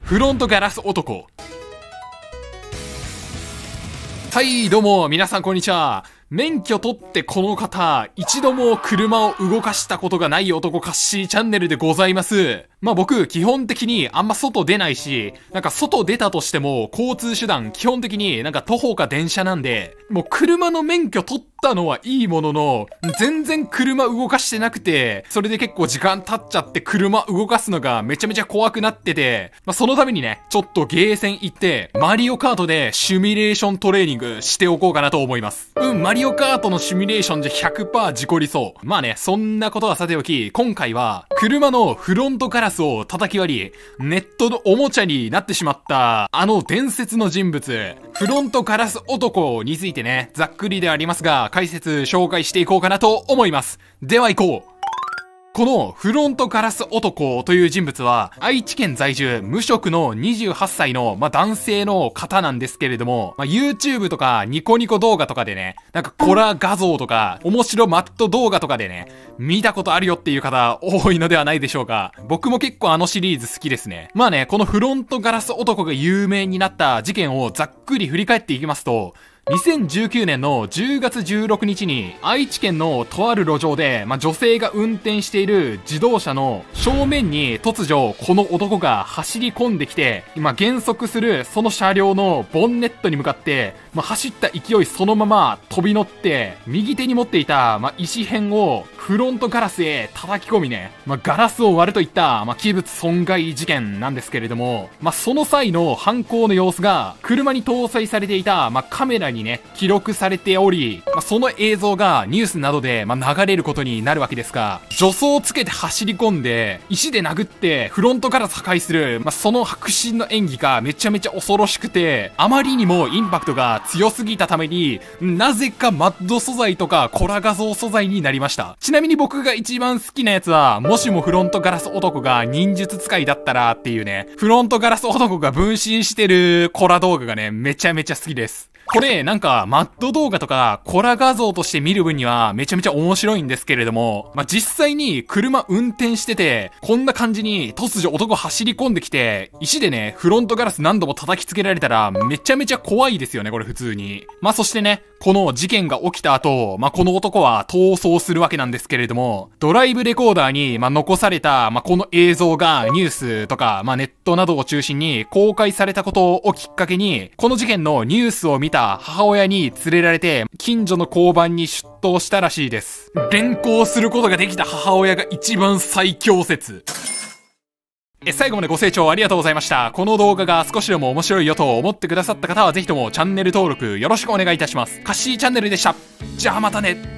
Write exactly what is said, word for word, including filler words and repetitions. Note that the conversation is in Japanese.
フロントガラス男。はい、どうも、皆さんこんにちは。免許取ってこの方、一度も車を動かしたことがない男カッシーチャンネルでございます。まあ僕、基本的にあんま外出ないし、なんか外出たとしても、交通手段、基本的になんか徒歩か電車なんで、もう車の免許取ったのはいいものの、全然車動かしてなくて、それで結構時間経っちゃって車動かすのがめちゃめちゃ怖くなってて、まあそのためにね、ちょっとゲーセン行って、マリオカートでシミュレーショントレーニングしておこうかなと思います。うん、マリオカートのシミュレーションじゃ ひゃくパーセント 事故りそう。まあね、そんなことはさておき、今回は、車のフロントガラスを叩き割り、ネットのおもちゃになってしまった、あの伝説の人物、フロントガラス男についてね、ざっくりではありますが、解説紹介していこうかなと思います。では行こう。このフロントガラス男という人物は愛知県在住無職のにじゅうはっさいの、まあ、男性の方なんですけれども、まあ、YouTube とかニコニコ動画とかでね、なんかコラ画像とか面白マット動画とかでね、見たことあるよっていう方多いのではないでしょうか。僕も結構あのシリーズ好きですね。まあね、このフロントガラス男が有名になった事件をざっくり振り返っていきますと、にせんじゅうきゅうねんのじゅうがつじゅうろくにちに愛知県のとある路上で、まあ、女性が運転している自動車の正面に突如この男が走り込んできて、今減速するその車両のボンネットに向かって、まあ、走った勢いそのまま飛び乗って右手に持っていた、まあ、石片をフロントガラスへ叩き込みね、まあ、ガラスを割るといった、まあ、器物損害事件なんですけれども、まあ、その際の犯行の様子が車に搭載されていた、まあ、カメラににね、記録されており、まあ、その映像がニュースなどで、まあ、流れることになるわけですが、助走をつけて走り込んで、石で殴ってフロントガラス破壊する、まあ、その迫真の演技がめちゃめちゃ恐ろしくて、あまりにもインパクトが強すぎたために、なぜかマッド素材とかコラ画像素材になりました。ちなみに僕が一番好きなやつは、もしもフロントガラス男が忍術使いだったらっていうね、フロントガラス男が分身してるコラ動画がね、めちゃめちゃ好きです。これ、なんか、マッド動画とか、コラ画像として見る分には、めちゃめちゃ面白いんですけれども、まあ、実際に車運転してて、こんな感じに突如男走り込んできて、石でね、フロントガラス何度も叩きつけられたら、めちゃめちゃ怖いですよね、これ普通に。まあ、そしてね、この事件が起きた後、まあ、この男は逃走するわけなんですけれども、ドライブレコーダーに、まあ、残された、まあ、この映像がニュースとか、まあ、ネットなどを中心に公開されたことをきっかけに、この事件のニュースを見た母親に連れられて、近所の交番に出頭したらしいです。連行することができた母親が一番最強説。え、最後までご清聴ありがとうございました。この動画が少しでも面白いよと思ってくださった方はぜひともチャンネル登録よろしくお願いいたします。カッシーチャンネルでした。じゃあまたね。